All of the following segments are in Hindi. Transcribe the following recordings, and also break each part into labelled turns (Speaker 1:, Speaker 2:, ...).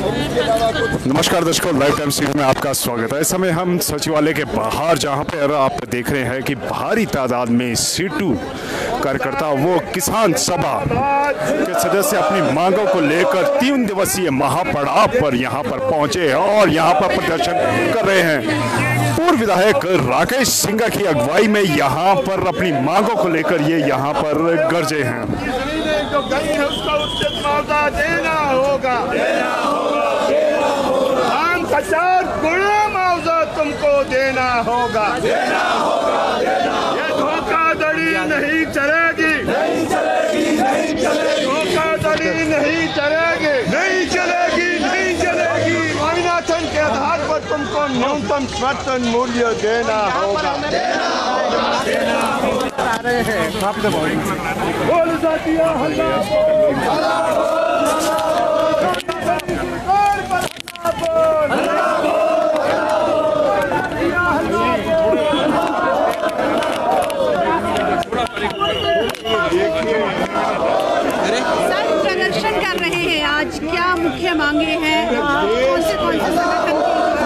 Speaker 1: नमस्कार दर्शकों, लाइव टाइम्स टीवी में आपका स्वागत है। इस समय हम सचिवालय के बाहर जहां पर आप देख रहे हैं कि भारी तादाद में सीटू कार्यकर्ता वो किसान सभा के सदस्य अपनी मांगों को लेकर 3 दिवसीय महापड़ाव पर यहां पर पहुंचे और यहां पर प्रदर्शन कर रहे हैं। पूर्व विधायक राकेश सिंघा की अगुवाई में यहां पर अपनी मांगों को लेकर ये यहां पर गरजे हैं।
Speaker 2: जो गई है उसको उचित मौका देना होगा। 50 गुना मुआवजा तुमको देना होगा। ये धोखाधड़ी नहीं चलेगी, धोखाधड़ी नहीं चलेगी। स्वामीनाथन के आधार पर तुमको न्यूनतम समर्थन मूल्य देना होगा। बोल साथिया
Speaker 3: प्रदर्शन कर रहे हैं। आज क्या मुख्य मांगे हैं? कौन से संगठन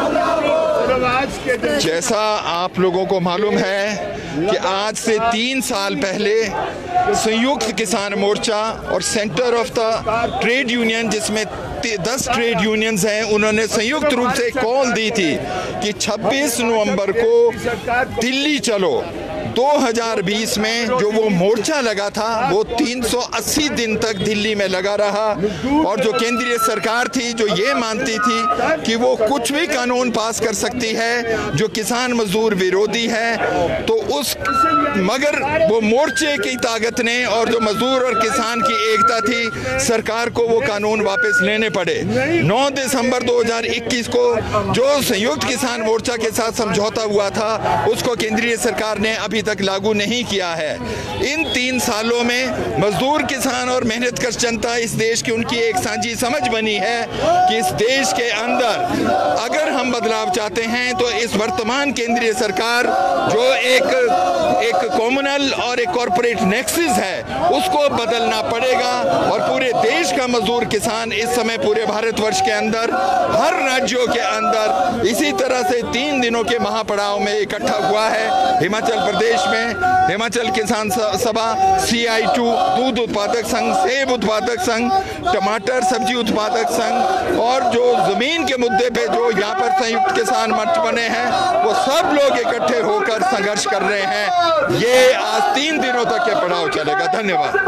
Speaker 3: की?
Speaker 4: जैसा आप लोगों को मालूम है कि आज से 3 साल पहले संयुक्त किसान मोर्चा और centre of the trade union, जिसमें 10 ट्रेड यूनियंस हैं, उन्होंने संयुक्त रूप से कॉल दी थी कि 26 नवंबर को दिल्ली चलो। 2020 में जो वो मोर्चा लगा था वो 380 दिन तक दिल्ली में लगा रहा और जो केंद्रीय सरकार थी जो ये मानती थी कि वो कुछ भी कानून पास कर सकती है जो किसान मजदूर विरोधी है, तो उस मगर वो मोर्चे की ताकत ने और जो मजदूर और किसान की एकता थी, सरकार को वो कानून वापस लेने पड़े। 9 दिसंबर 2021 को जो संयुक्त किसान मोर्चा के साथ समझौता हुआ था उसको केंद्रीय सरकार ने अभी तक लागू नहीं किया है। इन 3 सालों में मजदूर, किसान और मेहनतकश जनता इस देश की उनकी एक साझी समझ बनी है कि इस देश के अंदर अगर हम बदलाव चाहते हैं तो इस वर्तमान केंद्रीय सरकार जो एक कॉम्युनल और एक कॉर्पोरेट नेक्सस है उसको बदलना पड़ेगा और पूरे देश का मजदूर किसान इस समय पूरे भारतवर्ष के अंदर हर राज्यों के अंदर इसी तरह से 3 दिनों के महापड़ाव में इकट्ठा हुआ है। हिमाचल प्रदेश में हिमाचल किसान सभा, CI2 दूध उत्पादक संघ, सेब उत्पादक संघ, टमाटर सब्जी उत्पादक संघ और जो जमीन के मुद्दे पे जो यहाँ पर संयुक्त किसान मंच बने हैं वो सब लोग इकट्ठे होकर संघर्ष कर रहे हैं। ये आज 3 दिनों तक ये पड़ाव चलेगा। धन्यवाद।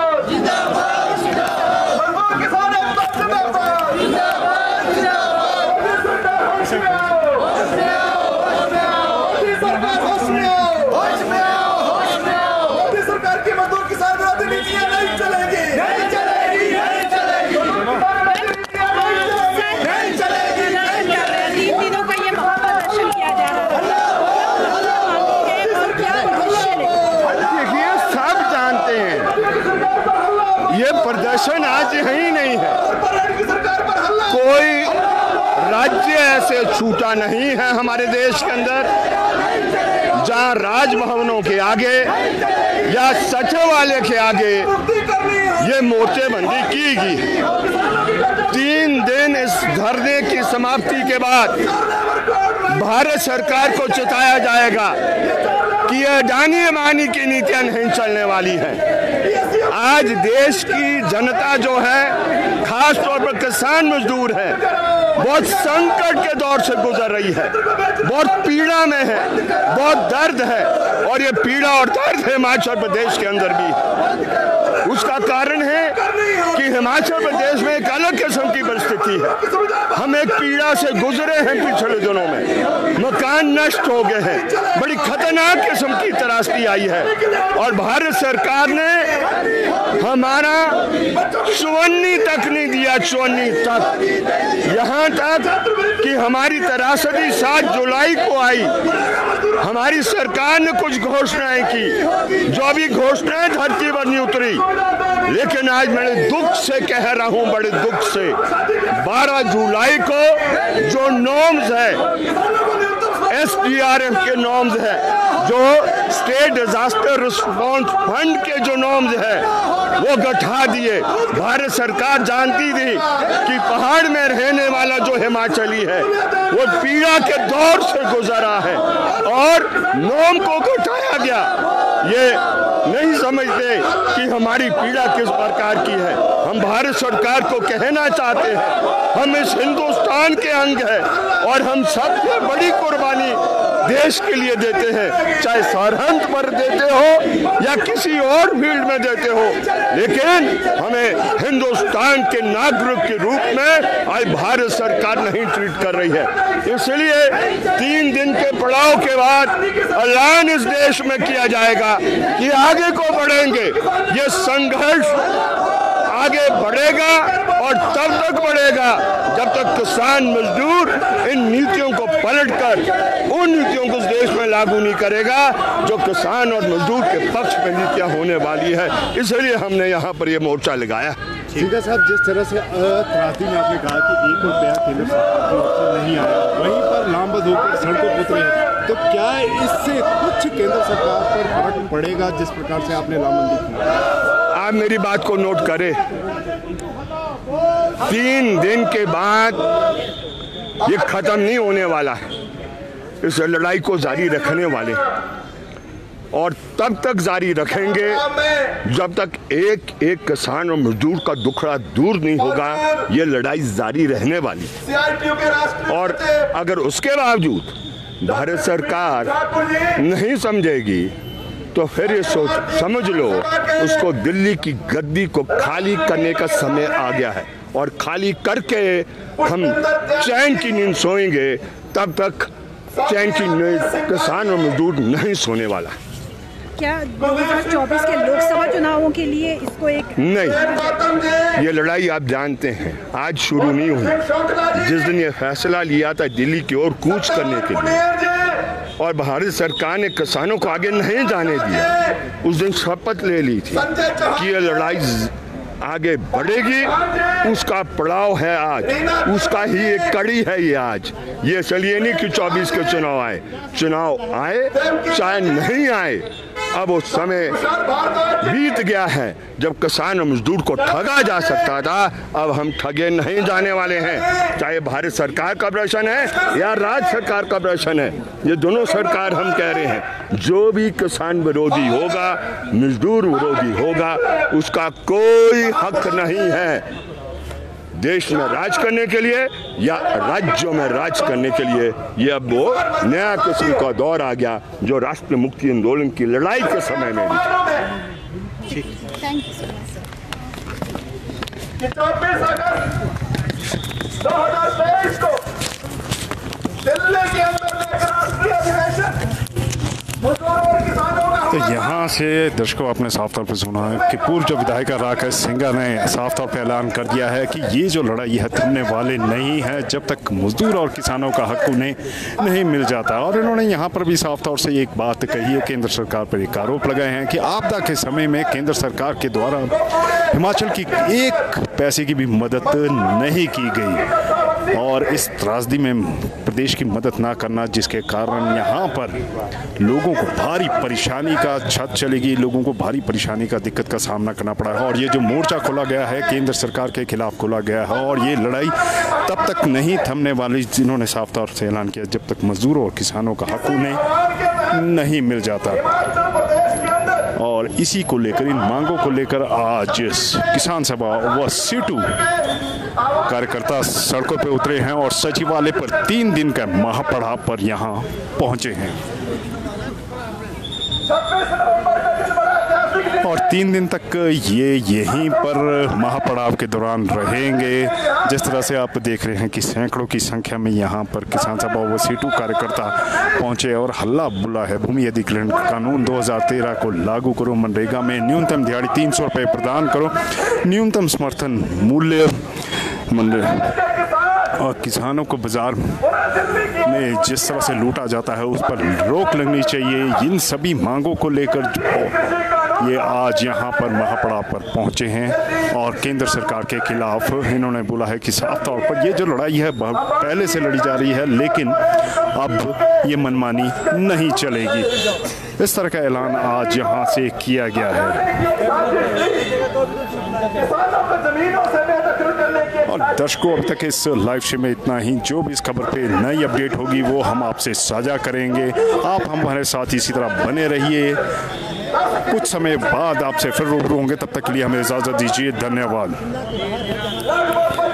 Speaker 2: प्रदर्शन आज ही नहीं है, कोई राज्य ऐसे छूटा नहीं है हमारे देश के अंदर जहां राजभवनों के आगे या सचिवालय के आगे ये मोर्चेबंदी की गई। 3 दिन इस धरने की समाप्ति के बाद भारत सरकार को चेताया जाएगा कि ये अडानी अंबानी की नीतियां नहीं चलने वाली हैं। आज देश की जनता जो है, खास तौर पर किसान मजदूर है, बहुत संकट के दौर से गुजर रही है, बहुत पीड़ा में है, बहुत दर्द है और ये पीड़ा और दर्द हिमाचल प्रदेश के अंदर भी है। उसका कारण है कि हिमाचल प्रदेश में एक अलग किस्म की परिस्थिति है। हम एक पीड़ा से गुजरे हैं पिछले दिनों में, मकान नष्ट हो गए हैं, बड़ी खतरनाक किस्म की त्रासदी आई है और भारत सरकार ने हमारा चुवन्नी तक नहीं दिया, चुवन्नी तक, यहाँ तक कि हमारी त्रासदी 7 जुलाई को आई। हमारी सरकार ने कुछ घोषणाएं की, जो अभी घोषणाएं धरती पर नहीं उतरी, लेकिन आज मैं दुख से कह रहा हूं, बड़े दुख से, 12 जुलाई को जो नॉर्म्स है SDRF के नॉर्म्स है, जो स्टेट डिजास्टर रिस्पॉन्स फंड के जो नॉर्म्स है वो घटा दिए। भारत सरकार जानती थी कि पहाड़ में रहने वाला जो हिमाचली है वो पीड़ा के दौर से गुजरा है और नॉर्म को घटाया गया। ये नहीं समझते कि हमारी पीड़ा किस प्रकार की है। हम भारत सरकार को कहना चाहते हैं हम इस हिंदुस्तान के अंग हैं और हम सबसे बड़ी कुर्बानी देश के लिए देते हैं, चाहे सरहद पर देते हो या किसी और फील्ड में देते हो, लेकिन हमें हिंदुस्तान के नागरिक के रूप में आज भारत सरकार नहीं ट्रीट कर रही है। इसलिए 3 दिन के पड़ाव के बाद ऐलान इस देश में किया जाएगा कि आगे को बढ़ेंगे। ये संघर्ष आगे बढ़ेगा और तब तक बढ़ेगा जब तक किसान मजदूर इन नीतियों को पलटकर उन नीतियों को देश में लागू नहीं करेगा जो किसान और मजदूर के पक्ष में नीतियां होने वाली है। इसलिए हमने यहाँ पर ये मोर्चा लगाया।
Speaker 1: सिंघा साहब, जिस तरह से त्रासदी में आपने कहा कि 1 रुपया केंद्र सरकार की ओर से नहीं आया, वहीं पर लामबंद होकर सड़कों पर उतरे हैं, तो क्या इससे कुछ केंद्र सरकार पर फर्क पड़ेगा जिस प्रकार से आपने लामबंदी की?
Speaker 2: आप मेरी बात को नोट करें, 3 दिन के बाद ये खत्म नहीं होने वाला है। इस लड़ाई को जारी रखने वाले और तब तक जारी रखेंगे जब तक एक एक किसान और मजदूर का दुखड़ा दूर नहीं होगा। ये लड़ाई जारी रहने वाली। और अगर उसके बावजूद भारत सरकार नहीं समझेगी तो फिर ये समझ लो उसको दिल्ली की गद्दी को खाली करने का समय आ गया है और खाली करके हम चैन की नींद सोएंगे, तब तक चैन की नींद किसान और मजदूर नहीं सोने वाला।
Speaker 3: क्या 2024 के लोकसभा चुनावों के लिए इसको एक
Speaker 2: नहीं, ये लड़ाई आप जानते हैं आज शुरू नहीं हुई। जिस दिन ये फैसला लिया था दिल्ली की ओर कूच करने के लिए और भारत सरकार ने किसानों को आगे नहीं जाने दिया, उस दिन शपथ ले ली थी कि ये लड़ाई आगे बढ़ेगी। उसका पड़ाव है आज, उसका ही एक कड़ी है ये आज। ये चलिए नहीं कि 24 के चुनाव आए चाहे नहीं आए, अब वो समय बीत गया है जब किसान और मजदूर को ठगा जा सकता था। अब हम ठगे नहीं जाने वाले हैं, चाहे भारत सरकार का प्रश्न है या राज्य सरकार का प्रश्न है। ये दोनों सरकार हम कह रहे हैं, जो भी किसान विरोधी होगा, मजदूर विरोधी होगा, उसका कोई हक नहीं है देश में राज करने के लिए या राज्यों में राज करने के लिए। ये अब वो नया किस्म का दौर आ गया जो राष्ट्रीय मुक्ति आंदोलन की लड़ाई के समय में भी।
Speaker 3: Thank you so much.
Speaker 5: 24 अगस्त 2023 को दिल्ली के अंदर लेकर राष्ट्रीय अधिवेशन मजदूरों और किसानों का।
Speaker 1: तो यहाँ से दर्शकों आपने साफ तौर पर सुना है कि पूर्व जो विधायिका राकेश सिंघा ने साफ तौर पर ऐलान कर दिया है कि ये जो लड़ाई है थमने वाले नहीं है जब तक मजदूर और किसानों का हक उन्हें नहीं मिल जाता। और इन्होंने यहाँ पर भी साफ तौर से एक बात कही है, केंद्र सरकार पर एक आरोप लगाए हैं कि आपदा के समय में केंद्र सरकार के द्वारा हिमाचल की 1 पैसे की भी मदद नहीं की गई और इस त्रासदी में प्रदेश की मदद ना करना जिसके कारण यहाँ पर लोगों को भारी परेशानी का छत चलेगी, लोगों को भारी परेशानी का दिक्कत का सामना करना पड़ा है। और ये जो मोर्चा खोला गया है केंद्र सरकार के खिलाफ खोला गया है और ये लड़ाई तब तक नहीं थमने वाली जिन्होंने साफ तौर से ऐलान किया जब तक मजदूरों और किसानों का हक उन्हें नहीं मिल जाता। और इसी को लेकर, इन मांगों को लेकर आज किसान सभा व सीटू कार्यकर्ता सड़कों पर उतरे हैं और सचिवालय पर 3 दिन का महापड़ाव पर यहाँ पहुंचे हैं और 3 दिन तक ये यहीं पर महापड़ाव के दौरान रहेंगे। जिस तरह से आप देख रहे हैं कि सैकड़ों की संख्या में यहाँ पर किसान सभा व सीटू कार्यकर्ता पहुंचे और हल्ला बुला है। भूमि अधिग्रहण कानून 2013 को लागू करो, मनरेगा में न्यूनतम दिहाड़ी 300 रुपये प्रदान करो, न्यूनतम समर्थन मूल्य और किसानों को बाजार में जिस तरह से लूटा जाता है उस पर रोक लगनी चाहिए। इन सभी मांगों को लेकर ये आज यहाँ पर महापड़ा पर पहुँचे हैं और केंद्र सरकार के खिलाफ इन्होंने बोला है कि साफ तौर पर ये जो लड़ाई है बहुत पहले से लड़ी जा रही है, लेकिन अब ये मनमानी नहीं चलेगी। इस तरह का ऐलान आज यहाँ से किया गया है। और दर्शकों, अब तक इस लाइव शो में इतना ही। जो भी इस खबर पे नई अपडेट होगी वो हम आपसे साझा करेंगे। आप हमारे साथ इसी तरह बने रहिए। कुछ समय बाद आपसे फिर रूबरू होंगे, तब तक के लिए हमें इजाज़त दीजिए। धन्यवाद।